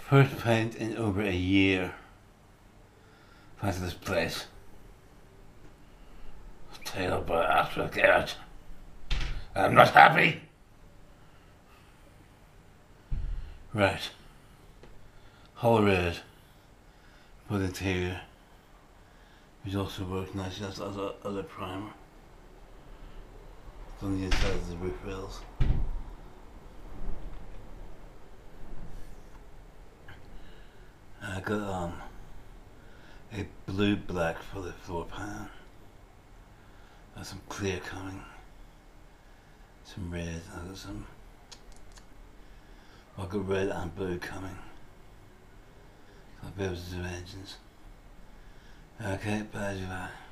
First paint in over a year. Thanks to this place. Tail by after Garrett. I'm not happy. Right. Whole red. For the interior. Which also works nicely as a primer. On the inside of the roof rails. I got a blue black for the floor pan. There's some clear coming. Some red. I've got red and blue coming. I'll be able to do engines. Okay, bye.